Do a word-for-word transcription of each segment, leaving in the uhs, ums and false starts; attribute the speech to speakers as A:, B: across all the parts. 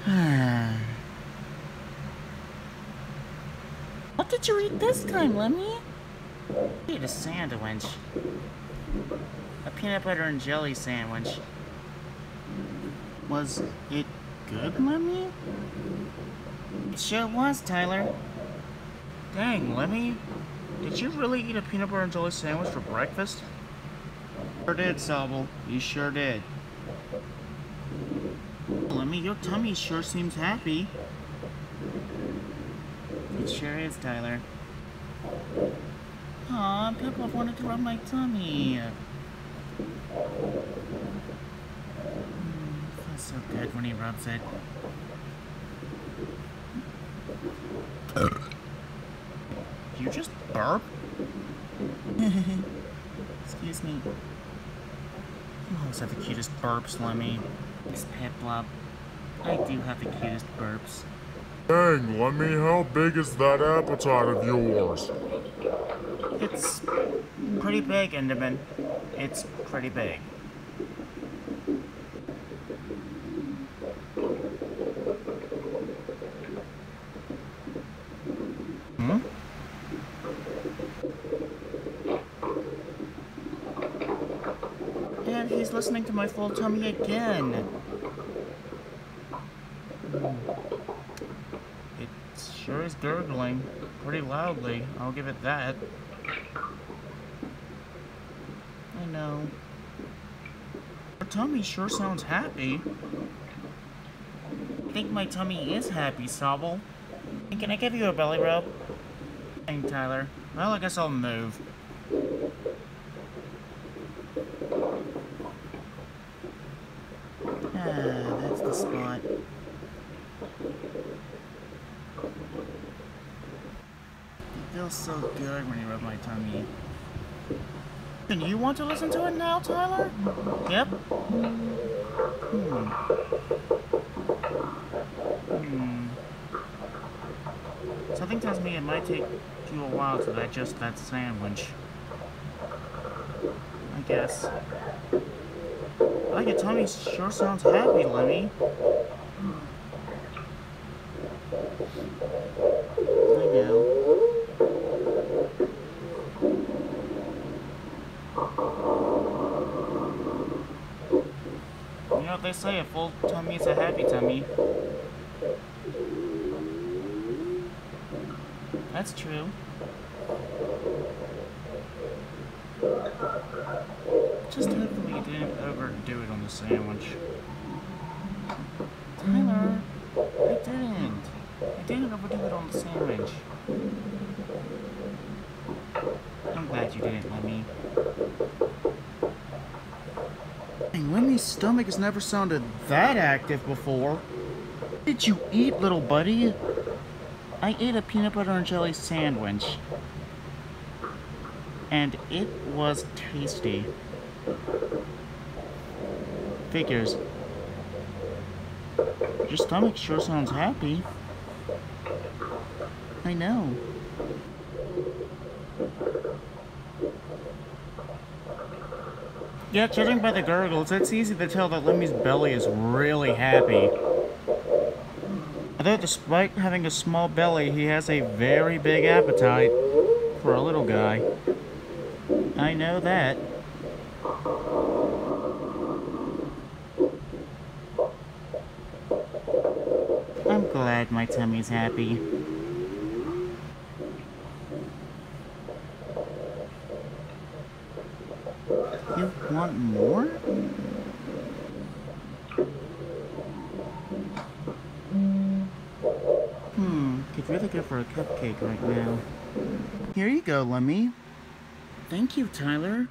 A: What did you eat this time, Lemmy? I ate a sandwich. A peanut butter and jelly sandwich. Was it good, Lemmy? It sure was, Tyler. Dang, Lemmy. Did you really eat a peanut butter and jelly sandwich for breakfast? Sure did, Sobble. You sure did. Lemmy, your tummy sure seems happy. It sure is, Tyler. Aw, Piplup wanted to rub my tummy. Mm, feels so good when he rubs it. You just burp? Excuse me. You always have the cutest burps, Lemmy. This Piplup. I do have the cutest burps.
B: Dang, Lemmy, how big is that appetite of yours?
A: It's pretty big, Enderman. It's pretty big. Hmm? And he's listening to my full tummy again. It sure is gurgling pretty loudly, I'll give it that. I know. Your tummy sure sounds happy. I think my tummy is happy, Sobble. Can I give you a belly rub? Dang, Tyler. Well, I guess I'll move. Ah, that's the spot. It feels so good when you rub my tummy. And you want to listen to it now, Tyler? Yep. Hmm. Hmm. Something tells me it might take you a while to digest that sandwich. I guess. Like your tummy sure sounds happy, Lemmy. I know. You know what they say, a full tummy is a happy tummy. That's true. Just hopefully you didn't overdo it on the sandwich. Tyler, I didn't. I didn't overdo it on the sandwich. I'm glad you didn't, Lemmy. Dang, Lemmy's stomach has never sounded that active before. What did you eat, little buddy? I ate a peanut butter and jelly sandwich. And it was tasty. Figures. Your stomach sure sounds happy. I know. Yeah, judging by the gurgles, it's easy to tell that Lemmy's belly is really happy. Although despite having a small belly, he has a very big appetite for a little guy. I know that. I'm glad my tummy's happy. You want more? Hmm, could really go for a cupcake right now. Here you go, Lemmy. Thank you, Tyler.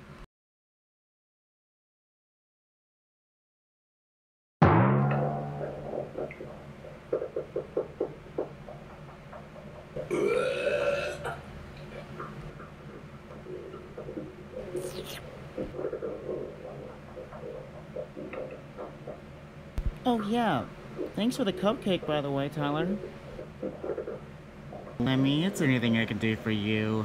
A: Oh yeah, thanks for the cupcake, by the way, Tyler. Lemmy, it's anything I can do for you.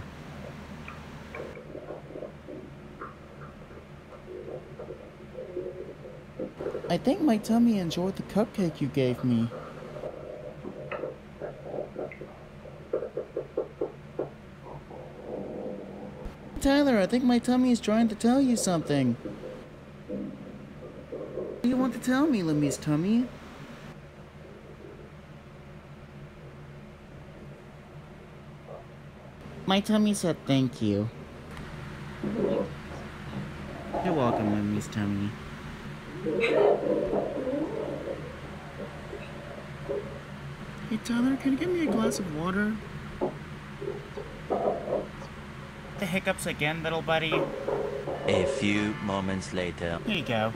A: I think my tummy enjoyed the cupcake you gave me. Tyler, I think my tummy is trying to tell you something. What do you want to tell me, Lemmy's tummy? My tummy said thank you. You're welcome, Lemmy's tummy. Hey Tyler, can you get me a glass of water? The hiccups again, little buddy.
C: A few moments later.
A: Here you go.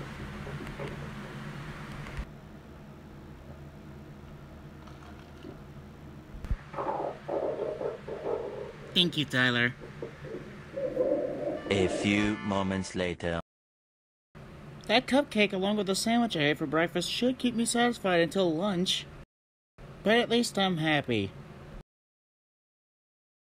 A: Thank you, Tyler.
C: A few moments later.
A: That cupcake along with the sandwich I ate for breakfast should keep me satisfied until lunch. But at least I'm happy.